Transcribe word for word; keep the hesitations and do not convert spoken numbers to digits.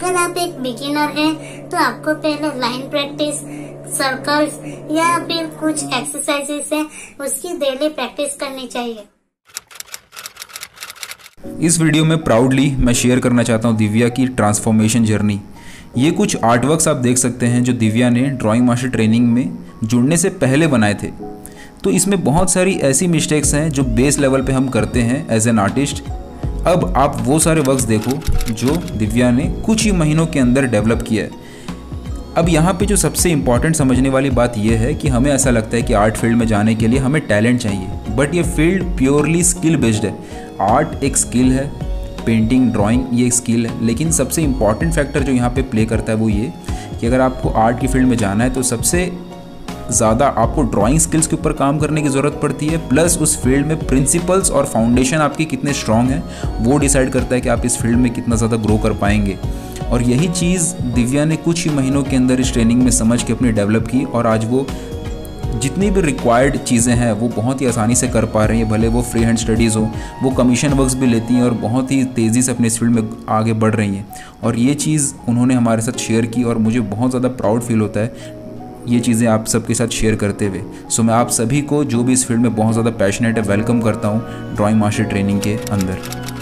अगर आप एक बिगिनर हैं तो आपको पहले लाइन प्रैक्टिस, सर्कल्स या फिर कुछ एक्सरसाइजेस है उसकी डेली प्रैक्टिस करनी चाहिए। इस वीडियो में प्राउडली मैं शेयर करना चाहता हूँ दिव्या की ट्रांसफॉर्मेशन जर्नी। ये कुछ आर्टवर्क्स आप देख सकते हैं जो दिव्या ने ड्राइंग मास्टर ट्रेनिंग में जुड़ने से पहले बनाए थे। तो इसमें बहुत सारी ऐसी मिस्टेक्स हैं जो बेस लेवल पे हम करते हैं एज एन आर्टिस्ट। अब आप वो सारे वर्क्स देखो जो दिव्या ने कुछ ही महीनों के अंदर डेवलप किया है। अब यहाँ पे जो सबसे इम्पॉर्टेंट समझने वाली बात यह है कि हमें ऐसा लगता है कि आर्ट फील्ड में जाने के लिए हमें टैलेंट चाहिए, बट ये फील्ड प्योरली स्किल बेस्ड है। आर्ट एक स्किल है, पेंटिंग, ड्राइंग ये एक स्किल है, लेकिन सबसे इम्पॉर्टेंट फैक्टर जो यहाँ पे प्ले करता है वो ये कि अगर आपको आर्ट की फील्ड में जाना है तो सबसे ज़्यादा आपको ड्राइंग स्किल्स के ऊपर काम करने की ज़रूरत पड़ती है, प्लस उस फील्ड में प्रिंसिपल्स और फाउंडेशन आपकी कितने स्ट्रॉन्ग हैं वो डिसाइड करता है कि आप इस फील्ड में कितना ज़्यादा ग्रो कर पाएंगे। और यही चीज़ दिव्या ने कुछ ही महीनों के अंदर इस ट्रेनिंग में समझ के अपनी डेवलप की, और आज वो जितनी भी रिक्वायर्ड चीज़ें हैं वो बहुत ही आसानी से कर पा रही हैं। भले वो फ्री हैंड स्टडीज़ हो, वो कमीशन वर्क्स भी लेती हैं और बहुत ही तेज़ी से अपने इस फील्ड में आगे बढ़ रही हैं। और ये चीज़ उन्होंने हमारे साथ शेयर की और मुझे बहुत ज़्यादा प्राउड फील होता है ये चीज़ें आप सबके साथ शेयर करते हुए। सो मैं आप सभी को जो भी इस फील्ड में बहुत ज़्यादा पैशनेट है वेलकम करता हूँ ड्राइंग मास्टर ट्रेनिंग के अंदर।